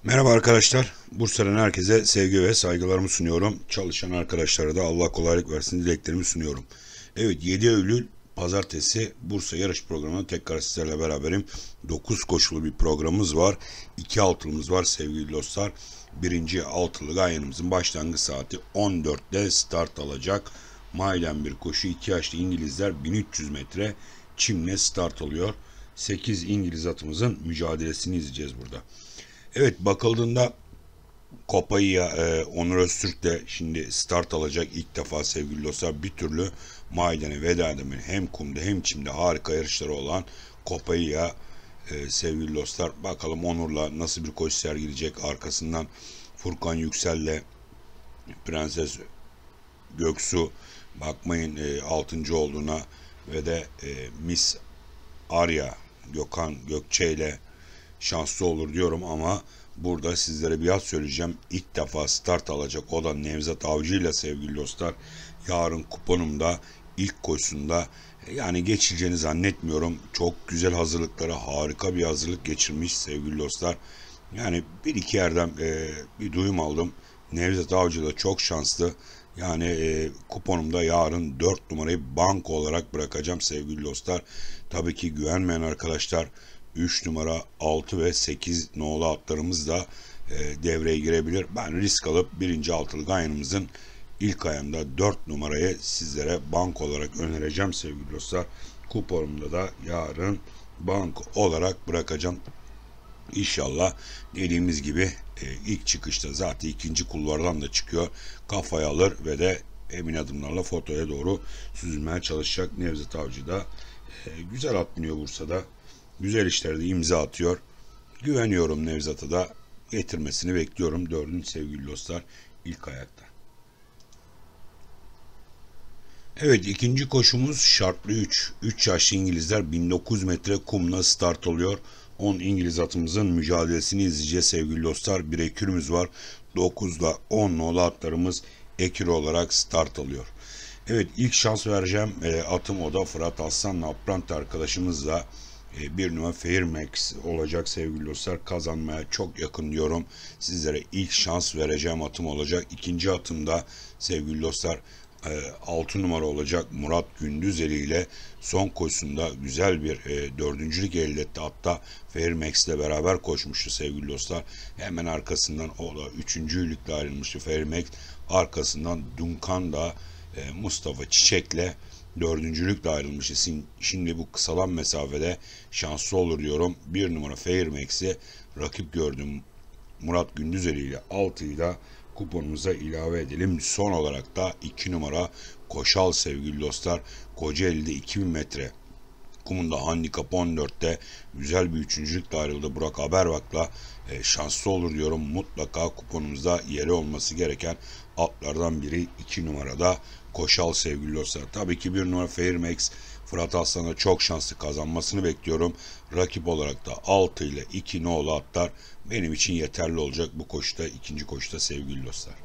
Merhaba arkadaşlar. Bursa'dan herkese sevgi ve saygılarımı sunuyorum. Çalışan arkadaşlara da Allah kolaylık versin dileklerimi sunuyorum. Evet, 7 Eylül Pazartesi Bursa yarış programına tekrar sizlerle beraberim. 9 koşulu bir programımız var. 2 altılımız var sevgili dostlar. Birinci altılı ganyanımızın başlangıç saati 14'te start alacak. Maiden bir koşu, 2 yaşlı İngilizler 1300 metre çimle start alıyor. 8 İngiliz atımızın mücadelesini izleyeceğiz burada. Evet, bakıldığında Kopay'a Onur Öztürk de şimdi start alacak ilk defa sevgili dostlar. Bir türlü maidene veda edemeyen hem kumda hem çimde harika yarışları olan Kopay'a sevgili dostlar. Bakalım Onur'la nasıl bir koşu sergileyecek. Arkasından Furkan Yüksel'le Prenses Göksu, bakmayın 6. olduğuna, ve de Miss Arya Gökhan Gökçe ile şanslı olur diyorum, ama burada sizlere bir yaz söyleyeceğim. İlk defa start alacak, o da Nevzat Avcı ile sevgili dostlar. Yarın kuponumda ilk koşusunda, yani geçileceğini zannetmiyorum. Çok güzel hazırlıklara, harika bir hazırlık geçirmiş sevgili dostlar. Yani bir iki yerden bir duyum aldım. Nevzat Avcı da çok şanslı. Yani kuponumda yarın 4 numarayı banko olarak bırakacağım sevgili dostlar. Tabii ki güvenmeyen arkadaşlar 3 numara, 6 ve 8 nolu atlarımız da devreye girebilir. Ben risk alıp birinci altılı ganyanımızın ilk ayağında 4 numarayı sizlere banko olarak önereceğim sevgili dostlar. Kuponumda da yarın banko olarak bırakacağım. İnşallah dediğimiz gibi ilk çıkışta zaten ikinci kulvardan da çıkıyor. Kafaya alır ve de emin adımlarla fotoya doğru süzülmeye çalışacak. Nevzat Avcı da güzel at biniyor Bursa'da. Güzel işlerde imza atıyor. Güveniyorum Nevzat'a da, getirmesini bekliyorum. Dördüncü sevgili dostlar ilk ayakta. Evet, ikinci koşumuz şartlı 3. 3 yaşlı İngilizler 1900 metre kumla start oluyor. 10 İngiliz atımızın mücadelesini izleyeceğiz sevgili dostlar. Bir ekürümüz var. 9'da 10 nolu atlarımız ekür olarak start alıyor. Evet, ilk şans vereceğim atım, o da Fırat Aslan'la Aprant arkadaşımızla bir numara Fairmax olacak sevgili dostlar. Kazanmaya çok yakın diyorum. Sizlere ilk şans vereceğim atım olacak. İkinci atımda sevgili dostlar 6 numara olacak Murat Gündüzeli ile son koşusunda güzel bir dördüncülük elde etti. Hatta Fairmax ile beraber koşmuştu sevgili dostlar. Hemen arkasından o da üçüncülükle ayrılmıştı Fairmax. Arkasından Duncan da Mustafa Çiçek'le dördüncülükle ayrılmıştı. Şimdi bu kısalan mesafede şanslı olur diyorum. Bir numara Fairmax'i rakip gördüm. Murat Gündüzeli ile 6'yı da kuponumuza ilave edelim. Son olarak da 2 numara Koşal sevgili dostlar. Kocaeli'de 2000 metre kumunda handikap 14'te güzel bir üçüncülükle ayrıldı. Burak Haberbak'la şanslı olur diyorum. Mutlaka kuponumuzda yeri olması gereken atlardan biri 2 numarada Koşal sevgili dostlar. Tabii ki 1 numara Fairmax Fırat Aslan'a çok şanslı, kazanmasını bekliyorum. Rakip olarak da 6 ile 2 nolu atlar benim için yeterli olacak bu koşuda, ikinci koşuda sevgili dostlar.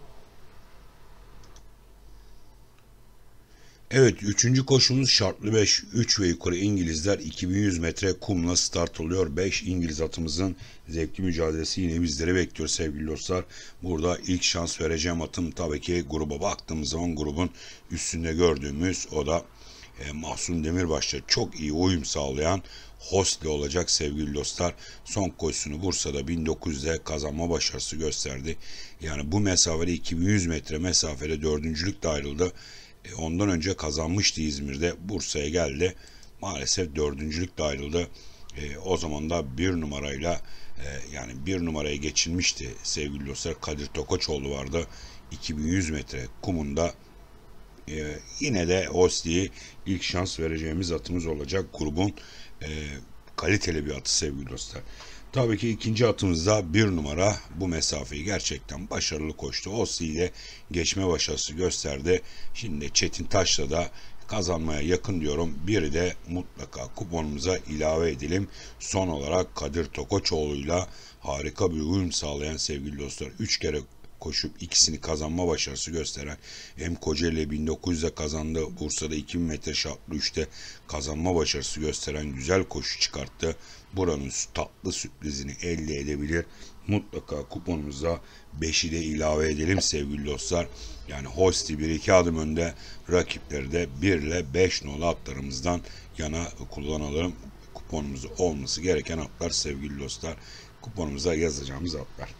Evet, üçüncü koşumuz şartlı 5. 3 ve yukarı İngilizler 2100 metre kumla start oluyor. 5 İngiliz atımızın zevkli mücadelesi yine bizleri bekliyor sevgili dostlar. Burada ilk şans vereceğim atım tabii ki gruba baktığımız zaman grubun üstünde gördüğümüz, o da Mahsun Demirbaş'ta çok iyi uyum sağlayan Hosli olacak sevgili dostlar. Son koşusunu Bursa'da 1900'de kazanma başarısı gösterdi. Yani bu mesafede 2100 metre mesafede dördüncülükle ayrıldı. Ondan önce kazanmıştı İzmir'de. Bursa'ya geldi. Maalesef dördüncülükle ayrıldı. O zaman da bir numarayla yani bir numaraya geçilmişti sevgili dostlar. Kadir Tokoçoğlu vardı. 2100 metre kumunda. Yine de Osli'yi ilk şans vereceğimiz atımız olacak. Grubun kaliteli bir atı sevgili dostlar. Tabii ki ikinci atımızda bir numara bu mesafeyi gerçekten başarılı koştu. Osli ile geçme başarısı gösterdi. Şimdi Çetin Taş'la da kazanmaya yakın diyorum. Biri de mutlaka kuponumuza ilave edelim. Son olarak Kadir Tokoçoğlu'yla harika bir uyum sağlayan sevgili dostlar. 3 kere koşup ikisini kazanma başarısı gösteren, hem Kocaeli 1900'de kazandı, Bursa'da 2000 metre şartlı 3'te kazanma başarısı gösteren güzel koşu çıkarttı. Buranın tatlı sürprizini elde edebilir. Mutlaka kuponumuza 5'i de ilave edelim sevgili dostlar. Yani Holsti 1-2 adım önde, rakipleri de 1 ile 5 nolu atlarımızdan yana kullanalım. Kuponumuzda olması gereken atlar sevgili dostlar. Kuponumuza yazacağımız atlar.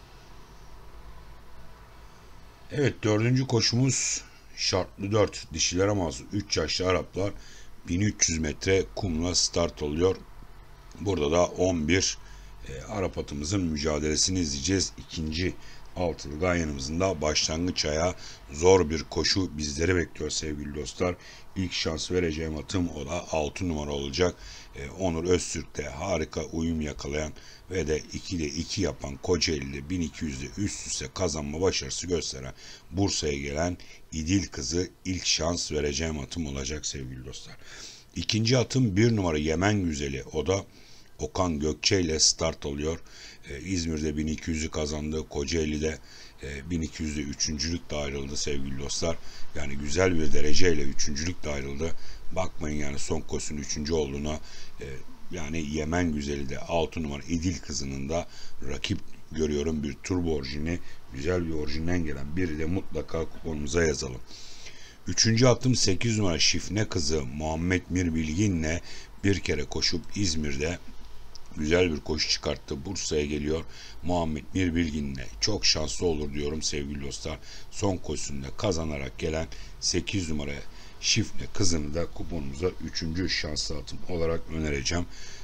Evet, dördüncü koşumuz şartlı 4 dişilere mahsus 3 yaşlı Araplar 1300 metre kumla start oluyor. Burada da 11 Arap atımızın mücadelesini izleyeceğiz. İkinci altılı ganyanımızın da başlangıç ayağı zor bir koşu bizleri bekliyor sevgili dostlar. İlk şans vereceğim atım o da 6 numara olacak. Onur Öztürk'te harika uyum yakalayan ve de 2'de 2 yapan Kocaeli'de 1200'de üst üste kazanma başarısı gösteren Bursa'ya gelen İdil Kızı ilk şans vereceğim atım olacak sevgili dostlar. İkinci atım 1 numara Yemen Güzeli, o da Okan Gökçe ile start oluyor. İzmir'de 1200'ü kazandı. Kocaeli'de 1200'de üçüncülükle ayrıldı sevgili dostlar. Yani güzel bir dereceyle üçüncülükle ayrıldı. Bakmayın yani son koşunun üçüncü olduğuna. Yani Yemen Güzeli de 6 numara İdil Kızı'nın da rakip görüyorum, bir turbo orijini, güzel bir orijinden gelen biri de mutlaka kuponumuza yazalım. Üçüncü attım 8 numara Şifne Kızı Muhammed Mir Bilgin'le bir kere koşup İzmir'de güzel bir koşu çıkarttı. Bursa'ya geliyor. Muhammed Mir Bilgin'le çok şanslı olur diyorum sevgili dostlar. Son koşusunda kazanarak gelen 8 numara Şifne Kızı'nı da kuponumuza 3. şanslı atım olarak önereceğim.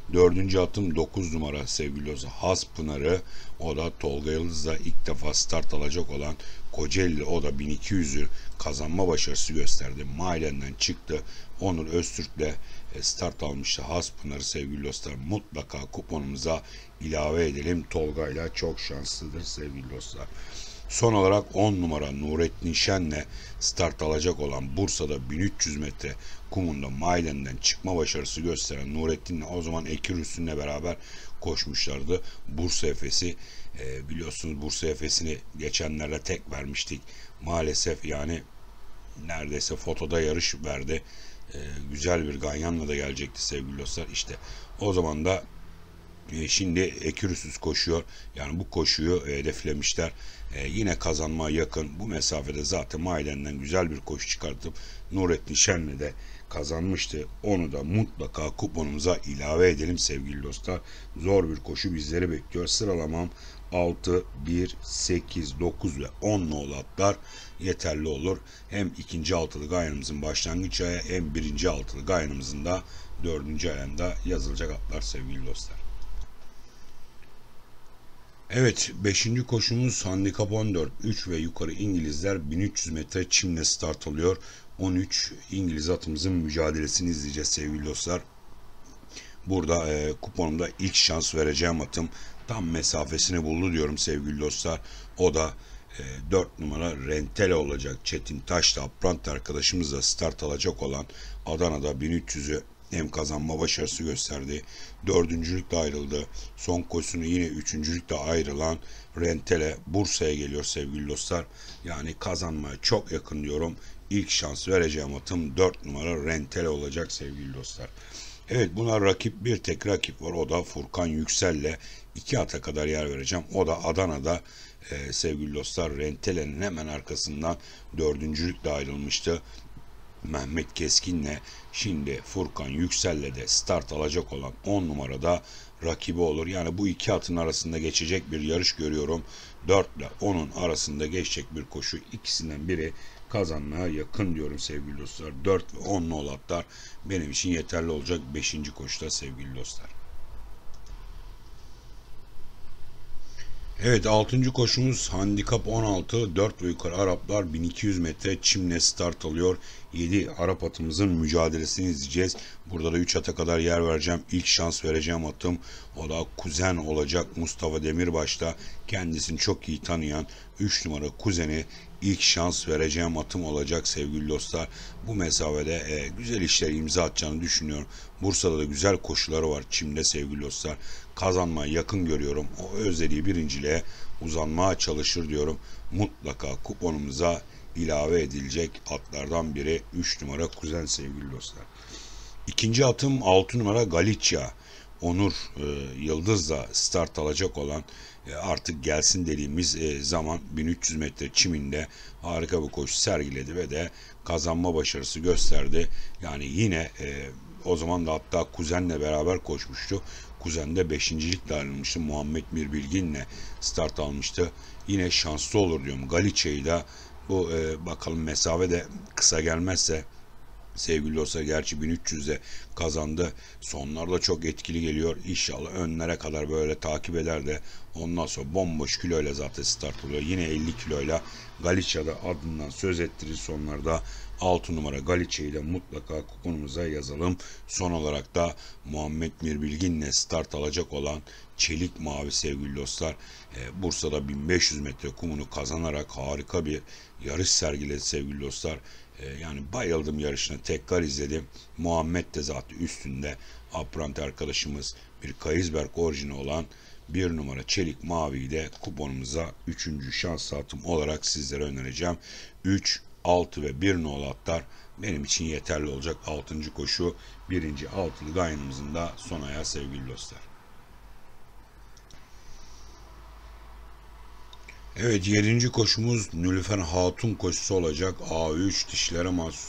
4. atım 9 numara sevgili dostlar Haspınar'ı, o da Tolga Yıldız'la ilk defa start alacak olan Kocaeli, o da 1200'ü kazanma başarısı gösterdi. Mailenden çıktı. Onur Öztürk'le start almıştı Haspınar'ı sevgili dostlar. Mutlaka kuponumuza ilave edelim. Tolga'yla çok şanslıdır sevgili dostlar. Son olarak 10 numara Nurettin Şen'le start alacak olan Bursa'da 1300 metre kumunda Maiden'den çıkma başarısı gösteren Nurettin'le o zaman Ekir Üstün'le beraber koşmuşlardı. Bursa Efes'i biliyorsunuz, Bursa Efes'ini geçenlerde tek vermiştik. Maalesef yani neredeyse fotoda yarış verdi. Güzel bir ganyanla da gelecekti sevgili dostlar. İşte o zaman da şimdi Ekürüsüz koşuyor. Yani bu koşuyu hedeflemişler. Yine kazanmaya yakın. Bu mesafede zaten Maiden'den güzel bir koşu çıkartıp Nurettin Şen'le de kazanmıştı. Onu da mutlaka kuponumuza ilave edelim sevgili dostlar. Zor bir koşu bizleri bekliyor. Sıralamam 6, 1, 8, 9 ve 10 nolu atlar yeterli olur. Hem ikinci altılı ganyanımızın başlangıç ayağı hem birinci altılı ganyanımızın da 4. ayağında yazılacak atlar sevgili dostlar. Evet, 5. koşumuz handikap 14. 3 ve yukarı İngilizler 1300 metre çimle start alıyor. 13 İngiliz atımızın mücadelesini izleyeceğiz sevgili dostlar. Burada kuponumda ilk şans vereceğim atım tam mesafesini buldu diyorum sevgili dostlar. O da 4 numara Rentele olacak. Çetin Taş'ta Aprant arkadaşımızla start alacak olan Adana'da 1300'ü hem kazanma başarısı gösterdi. 4. ayrıldı. Son koşusunu yine 3. ayrılan Rentele Bursa'ya geliyor sevgili dostlar. Yani kazanmaya çok yakın diyorum. İlk şans vereceğim atım 4 numara Rentele olacak sevgili dostlar. Evet, buna bir tek rakip var, o da Furkan Yüksel'le 2 ata kadar yer vereceğim. O da Adana'da sevgili dostlar Rentele'nin hemen arkasından 4. ayrılmıştı. Mehmet Keskin'le şimdi Furkan Yüksel'le de start alacak olan 10 numarada rakibi olur. Yani bu iki atın arasında geçecek bir yarış görüyorum. 4 ile 10'un arasında geçecek bir koşu, ikisinden biri kazanmaya yakın diyorum sevgili dostlar. 4 ve 10 nolu atlar benim için yeterli olacak 5. koşuda sevgili dostlar. Evet, 6. koşumuz handikap 16. 4 ve yukarı Araplar 1200 metre çimle start alıyor. 7 Arap atımızın mücadelesini izleyeceğiz. Burada da 3 ata kadar yer vereceğim. İlk şans vereceğim atım o da kuzen olacak Mustafa Demirbaş'ta. Kendisini çok iyi tanıyan 3 numara kuzeni ilk şans vereceğim atım olacak sevgili dostlar. Bu mesafede güzel işler imza atacağını düşünüyorum. Bursa'da da güzel koşuları var çimde sevgili dostlar. Kazanmaya yakın görüyorum. O özlediği birinciliğe uzanmaya çalışır diyorum. Mutlaka kuponumuza ilave edilecek atlardan biri 3 numara Kuzen sevgili dostlar. İkinci atım 6 numara Galicia. Onur Yıldız'la start alacak olan artık gelsin dediğimiz zaman 1300 metre çiminde harika bir koşu sergiledi ve de kazanma başarısı gösterdi. Yani yine o zaman da hatta Kuzen'le beraber koşmuştu. Kuzen'de 5.likle ayrılmıştı. Muhammed Mirbilgin'le start almıştı. Yine şanslı olur diyorum. Galicia'yı da bu bakalım mesafe de kısa gelmezse sevgili dostlar, gerçi 1300'de kazandı. Sonlarda çok etkili geliyor. İnşallah önlere kadar böyle takip eder de ondan sonra bomboş kiloyla zaten start oluyor. Yine 50 kiloyla Galicia'da adından söz ettirir sonlarda. 6 numara Galicia'yı da mutlaka kuponumuza yazalım. Son olarak da Muhammed Mirbilgin'le start alacak olan Çelik Mavi sevgili dostlar. Bursa'da 1500 metre kumunu kazanarak harika bir yarış sergiledi sevgili dostlar. Yani bayıldım yarışına, tekrar izledim. Muhammed de zaten üstünde. Apprenti arkadaşımız bir Kaysberg orijini olan 1 numara Çelik Mavi'yi de kuponumuza 3. şans saatım olarak sizlere önereceğim. 3, 6 ve 1 nolu atlar benim için yeterli olacak. 6. koşu 1. altılı gayenimizin da son ayağı sevgili dostlar. Evet, 7. koşumuz Nülüfer Hatun koşusu olacak. A3 dişlere mahsus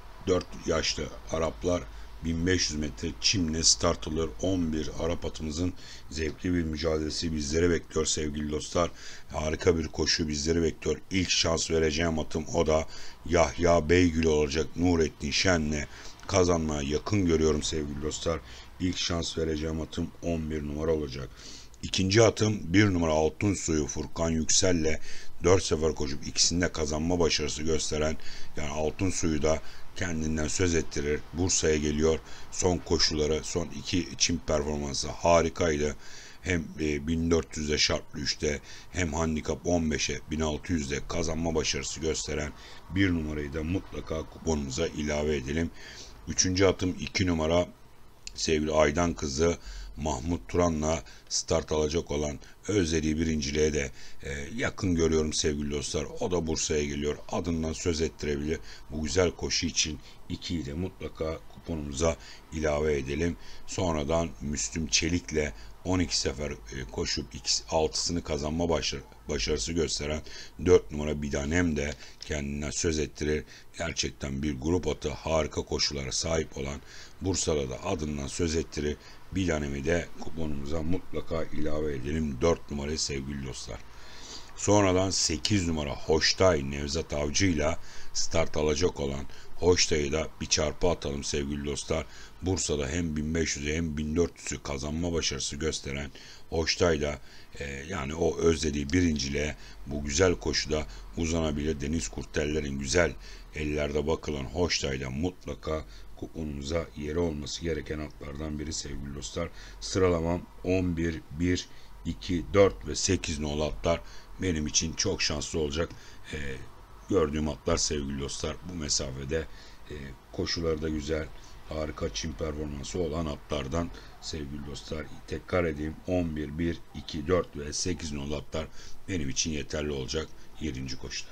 4 yaşlı Araplar 1500 metre çimle start alıyor. 11 Arap atımızın zevkli bir mücadelesi bizleri bekliyor sevgili dostlar. Harika bir koşu bizleri bekliyor. İlk şans vereceğim atım o da Yahya Beygül olacak. Nurettin Şen'le kazanmaya yakın görüyorum sevgili dostlar. İlk şans vereceğim atım 11 numara olacak. İkinci atım 1 numara Altın Suyu Furkan Yüksel'le 4 sefer koşup ikisinde kazanma başarısı gösteren, yani Altın Suyu da kendinden söz ettirir. Bursa'ya geliyor. Son koşuları, son iki çim performansı harikaydı. Hem 1400'de şartlı 3'te hem handikap 15'e 1600'de kazanma başarısı gösteren bir numarayı da mutlaka kuponumuza ilave edelim. Üçüncü atım 2 numara sevgili Aydan kızı Mahmut Turan'la start alacak olan özlediği birinciliğe de yakın görüyorum sevgili dostlar. O da Bursa'ya geliyor. Adından söz ettirebilir. Bu güzel koşu için 2'yi de mutlaka kuponumuza ilave edelim. Sonradan Müslüm Çelik'le 12 sefer koşup 6'sını kazanma başarısı gösteren 4 numara Bidanem de kendinden söz ettirir. Gerçekten bir grup atı, harika koşulara sahip olan Bursa'da da adından söz ettirir. Bidanem'i de kuponumuza mutlaka ilave edelim. 4 numarayı sevgili dostlar. Sonradan 8 numara Hoştay Nevzat Avcı ile start alacak olan Hoştay'ı da bir çarpı atalım sevgili dostlar. Bursa'da hem 1500'ü hem 1400'ü kazanma başarısı gösteren Hoştay da yani o özlediği birinciliğe bu güzel koşuda uzanabilir. Deniz Kurteller'in güzel ellerde bakılan Hoştay'da mutlaka kuponumuza yeri olması gereken atlardan biri sevgili dostlar. Sıralamam 11, 1, 2, 4 ve 8 nolu atlar benim için çok şanslı olacak. Gördüğüm atlar sevgili dostlar. Bu mesafede koşuları da güzel, harika çim performansı olan atlardan sevgili dostlar. Tekrar edeyim, 11, 1, 2, 4 ve 8 nolu atlar benim için yeterli olacak 7. koşuda.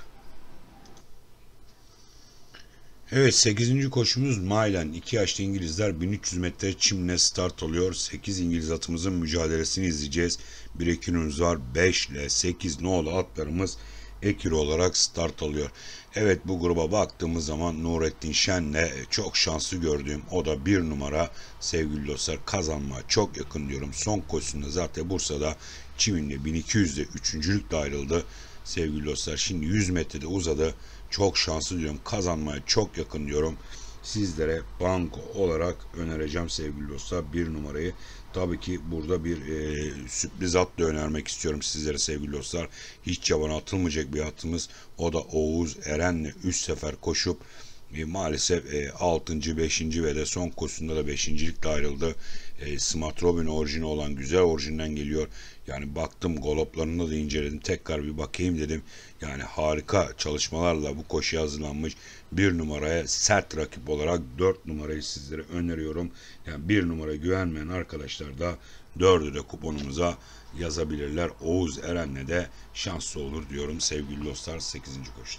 Evet, 8. koşumuz Mailen 2 yaşlı İngilizler 1300 metre çimle start alıyor. 8 İngiliz atımızın mücadelesini izleyeceğiz. Bir ekürümüz var. 5 ile 8 nolu atlarımız ekürü olarak start alıyor. Evet, bu gruba baktığımız zaman Nurettin Şen'le çok şanslı gördüğüm o da 1 numara sevgili dostlar, kazanmaya çok yakın diyorum. Son koşusunda zaten Bursa'da çiminde 1200'de 3.lükle ayrıldı sevgili dostlar. Şimdi 100 metrede uzadı. Çok şanslı diyorum. Kazanmaya çok yakın diyorum. Sizlere banko olarak önereceğim sevgili dostlar 1 numarayı. Tabii ki burada bir sürpriz at da önermek istiyorum sizlere sevgili dostlar. Hiç yabana atılmayacak bir atımız. O da Oğuz Eren'le 3 sefer koşup Maalesef 6. 5. ve de son koşusunda da 5.'likle ayrıldı. Smart Robin orijini olan güzel orijinden geliyor. Yani baktım, galoplarını da inceledim. Tekrar bir bakayım dedim. Yani harika çalışmalarla bu koşuya hazırlanmış. 1 numaraya sert rakip olarak 4 numarayı sizlere öneriyorum. Yani 1 numaraya güvenmeyen arkadaşlar da 4'ü de kuponumuza yazabilirler. Oğuz Eren'le de şanslı olur diyorum sevgili dostlar 8. koşuda.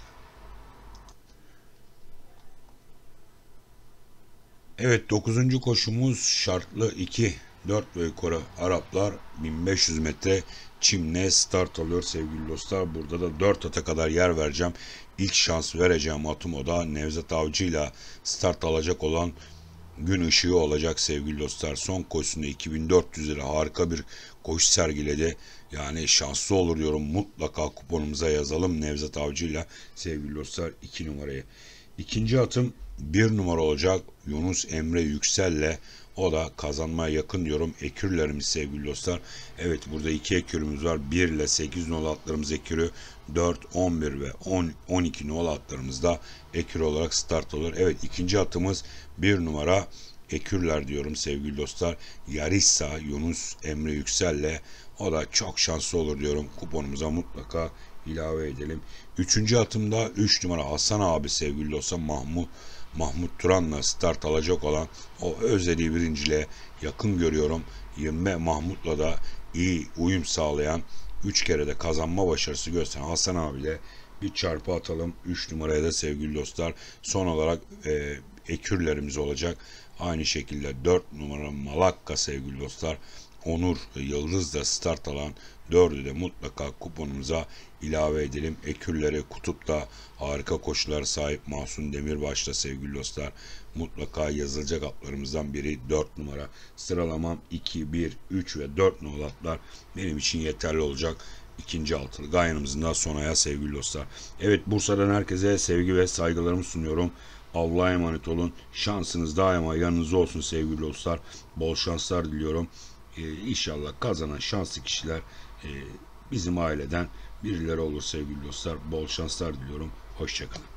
Evet, 9. koşumuz şartlı 2 4 ve yukarı Araplar 1500 metre çimle start alıyor sevgili dostlar. Burada da 4 ata kadar yer vereceğim. İlk şans vereceğim atım o da Nevzat Avcı ile start alacak olan Gün ışığı olacak sevgili dostlar. Son koşusunda 2400 lira harika bir koşu sergiledi. Yani şanslı olur diyorum. Mutlaka kuponumuza yazalım Nevzat Avcı ile sevgili dostlar 2 numarayı. İkinci atım 1 numara olacak Yunus Emre Yüksel'le, o da kazanmaya yakın diyorum. Ekürlerimiz sevgili dostlar. Evet, burada 2 ekürümüz var. 1 ile 8 nolu atlarımız ekürü. 4, 11 ve 10, 12 nolu atlarımız da ekür olarak start olur. Evet, ikinci atımız 1 numara ekürler diyorum sevgili dostlar. Yarissa Yunus Emre Yüksel'le, o da çok şanslı olur diyorum. Kuponumuza mutlaka ilave edelim. Üçüncü atımda 3 numara Hasan abi sevgili dostlar. Mahmut Turan'la start alacak olan o özeli birinciliğe yakın görüyorum. Ve Mahmut'la da iyi uyum sağlayan, 3 kere de kazanma başarısı gösteren Hasan abiyle bir çarpı atalım. 3 numaraya da sevgili dostlar. Son olarak ekürlerimiz olacak. Aynı şekilde 4 numara Malakka sevgili dostlar. Onur Yıldız da start alan 4'ü de mutlaka kuponumuza ilave edelim. Ekürlere Kutup'ta harika koşulara sahip Mahsun Demirbaş'ta sevgili dostlar. Mutlaka yazılacak atlarımızdan biri 4 numara. Sıralamam 2, 1, 3 ve 4 numaralı atlar benim için yeterli olacak. İkinci altılı gayanımızın da sonaya sevgili dostlar. Evet, Bursa'dan herkese sevgi ve saygılarımı sunuyorum. Allah'a emanet olun. Şansınız daima yanınızda olsun sevgili dostlar. Bol şanslar diliyorum. İnşallah kazanan şanslı kişiler bizim aileden birileri olur sevgili dostlar. Bol şanslar diliyorum. Hoşçakalın.